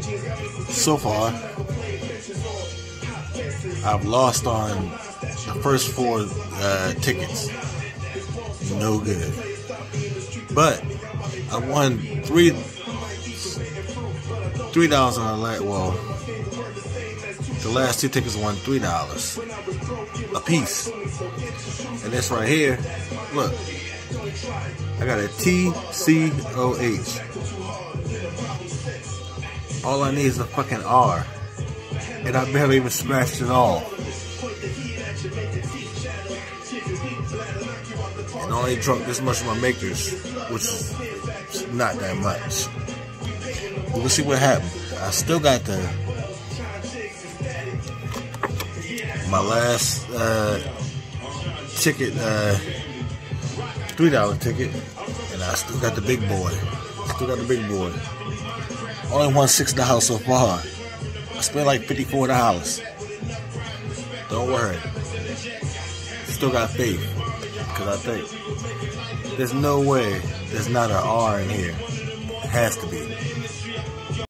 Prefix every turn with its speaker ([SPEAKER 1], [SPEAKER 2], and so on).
[SPEAKER 1] So far, I've lost on the first 4 tickets. No good. But I won $3 on the last 2 tickets won $3 a piece. And this right here, look, I got a TCOH. All I need is a fucking R, and I barely even scratched it all. And I only drunk this much of my makers, which is not that much. We'll see what happens. I still got my last ticket, $3 ticket, and I still got the big boy. Only won $6 so far. I spent like $54. Don't worry. Still got faith, because I think there's no way there's not an R in here. It has to be.